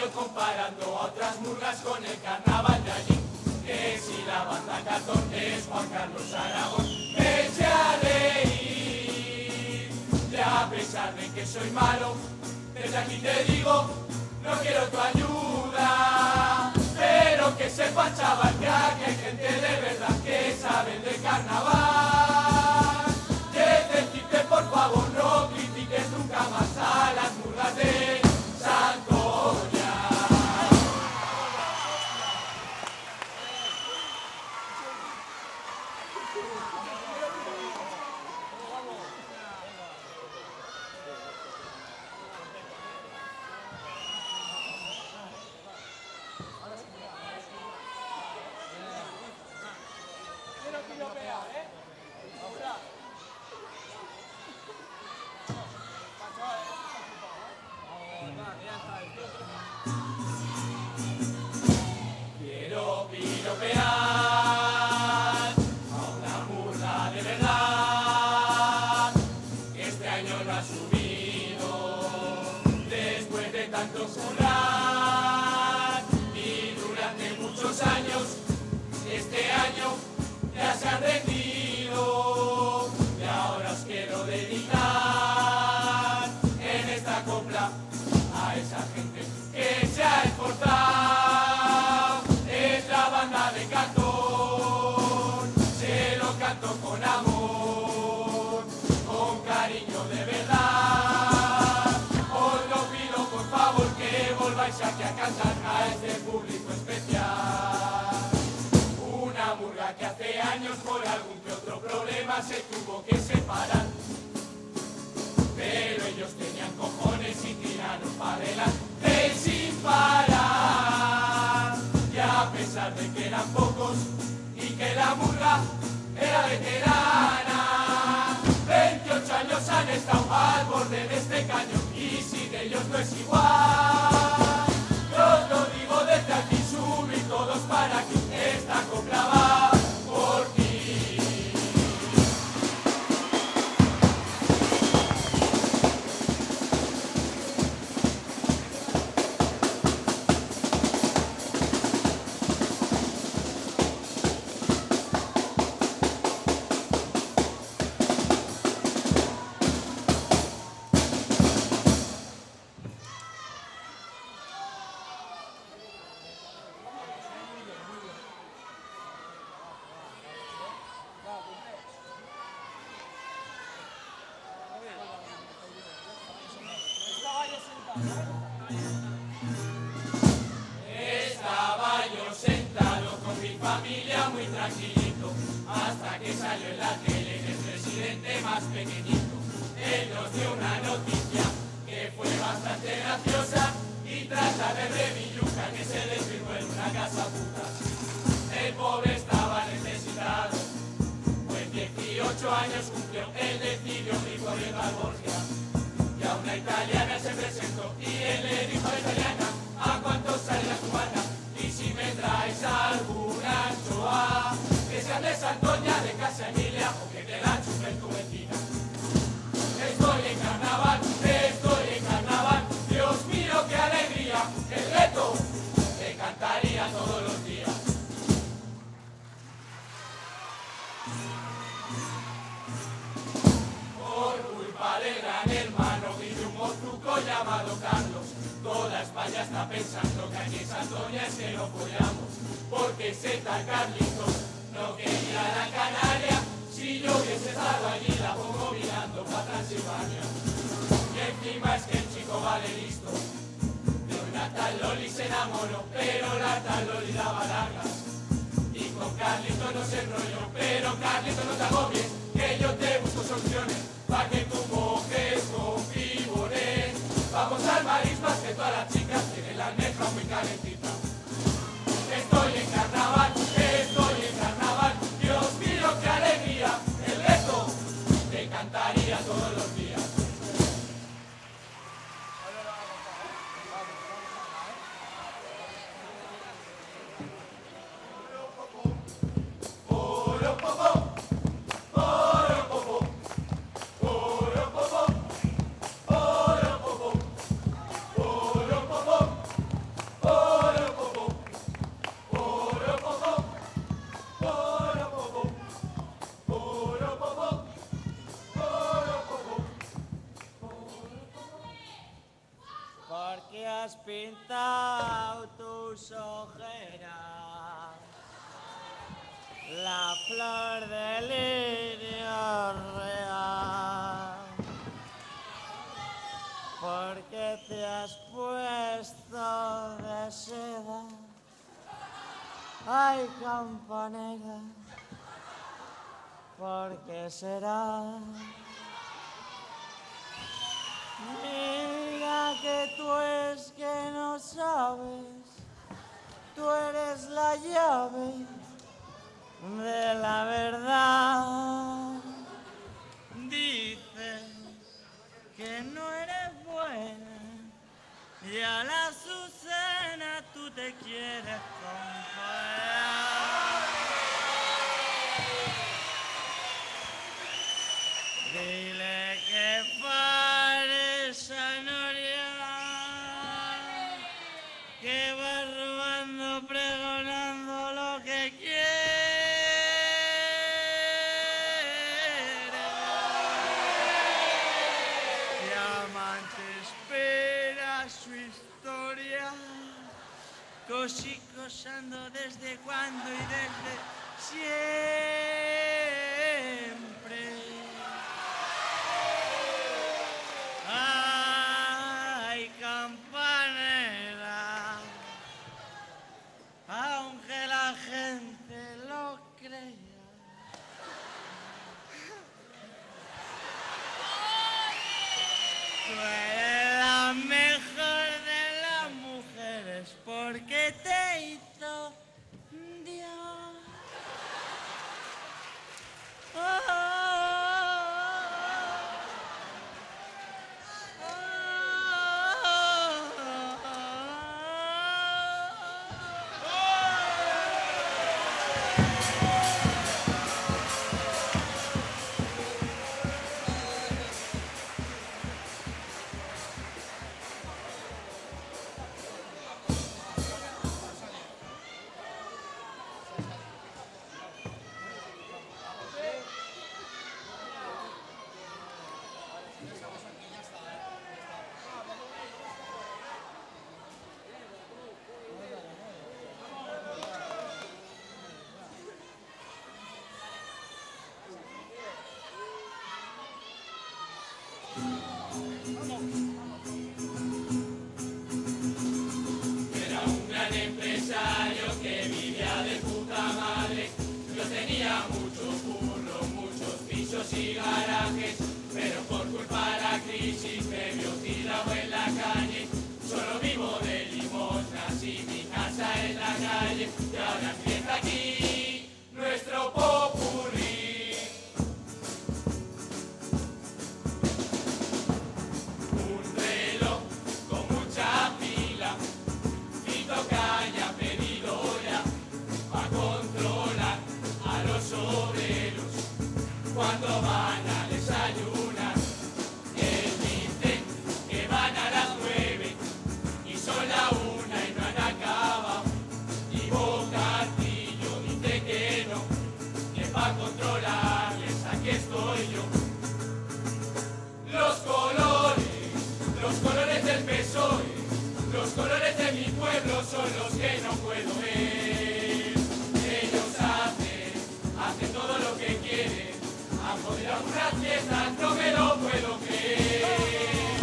año comparando a otras murgas con el carnaval de allí. Que si la banda Cartón es Juan Carlos Aragón, me eché a reír. Y a pesar de que soy malo, desde aquí te digo, no quiero tu ayuda. Pero que sepa, chaval, que aquí hay gente de verdad que sabe de carnaval. Que decirte, por favor, no critiques nunca más a las murgas de Santoña. Quiero piropear a una murga de verdad, que este año no ha subido después de tanto currar, y durante muchos años este año ya se han rendido, y ahora os quiero dedicar en esta copla a esa gente que se ha esforzado. Es la banda de Cartón, se lo canto con amor, con cariño de verdad. Os lo pido por favor que volváis aquí a cantar a este público especial. Una murga que hace años por algún que otro problema se tuvo que separar, pero ellos tenían cojones y tiraron para adelante sin parar. Y a pesar de que eran pocos y que la murga era veterana, 28 años han estado al borde de este cañón, y si de ellos no es igual, yo os lo digo desde aquí, subid todos para aquí, esta copla va por ti. Estaba yo sentado con mi familia muy tranquilito, hasta que salió en la tele el presidente más pequeñito. Él nos dio una noticia que fue bastante graciosa y trata de Revilluca que se desvirgó en una casa puta. El pobre estaba necesitado, pues 18 años cumplió, él decidió ir corriendo al Borgia. Y a una italiana se presentó y él le dijo a la italiana, ¿a cuánto sale la cubana? Y si me traes alguna anchoa, que sean de Santoña, de Casa Emilia, o que te la chupe tu vecina. Estoy en carnaval, Dios mío, qué alegría, el reto te cantaría todos los días. Por culpa del gran hermano y de un monstruo llamado Carlos, toda España está pensando que aquí en Santoña es que no follamos, porque ese tal Carlitos no quería la Canaria. Si yo hubiese estado allí la pongo mirando para Transilvania. Y encima es que el chico vale listo, de una tal Loli se enamoró, pero la tal Loli daba largas, y con Carlitos no se enrolló. Pero Carlitos, no te agobies, que yo te busco soluciones para que tú mojes con pibones. Vamos al marismas, que todas las chicas tienen la almeja muy calentita. Estoy en carnaval, Dios mío, qué alegría, el resto te cantaría todos los días. tus ojeras, la flor del lirio real, porque te has puesto de seda. Ay, campanera, ¿por qué será? Mira que tú es que no sabes, tú eres la llave de la verdad. Dices que no eres buena y a la Azucena tú te quieres comparar. Dile que pare esa noria que va robando, pregonando lo que quiere. Diamante espera su historia, cosicosando desde cuando y desde siempre. Ay, campanera, aunque la gente lo crea, tú eres la mejor de las mujeres porque te hizo Dios. Oh, Era un gran empresario que vivía de puta madre. Yo tenía mucho curro, muchos pisos y garajes, pero por culpa de la crisis me vio tirado en la calle. Solo vivo de limosnas y mi casa en la calle. Y ahora empieza aquí nuestro popurrí. Un reloj con mucha pila, Fito Caña pedido ya, pa' controlar a los obreros cuando van a desayunar. Él dice que van a las 9 y son la 1 y no han acabado. Y Bocadillo dice que no, que pa' controlarles aquí estoy yo. Los colores del PSOE, los colores de mi pueblo son los que no puedo ver. Ellos hacen todo lo que quieren, han podido algunas fiestas, no me lo puedo creer.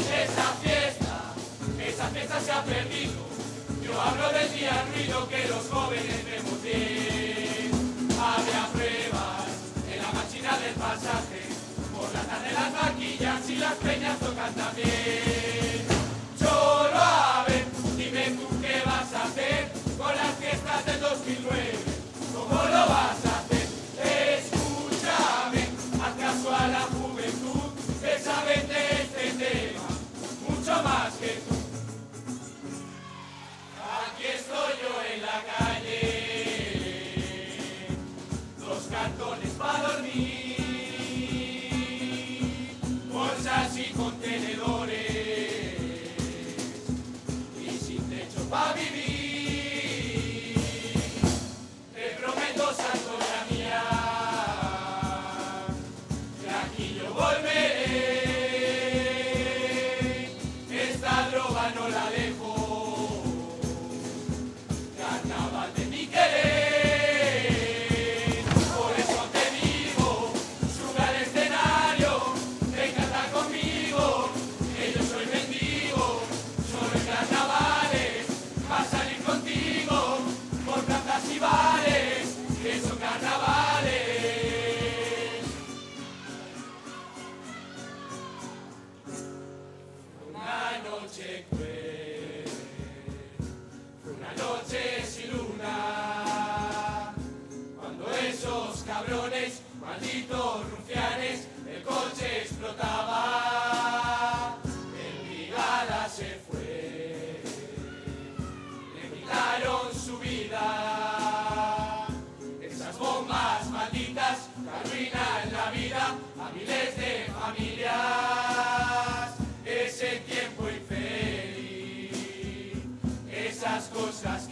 Esa fiesta se ha perdido, yo hablo del día ruido que los jóvenes vemos bien. Había pruebas en la máquina del pasaje, por la tarde las vaquillas y las peñas tocan también. Cholo, a ver, dime tú qué vas a hacer con las fiestas del 2009. ¿Cómo lo vas a hacer? Escúchame, haz caso a la juventud, que saben de este tema mucho más que tú. Aquí estoy yo en la calle, 2 cartones para dormir, bolsas y contenedores y sin techo para vivir. Te prometo, Santoria mía, que aquí yo volveré. Esta droga no la dejo, cosas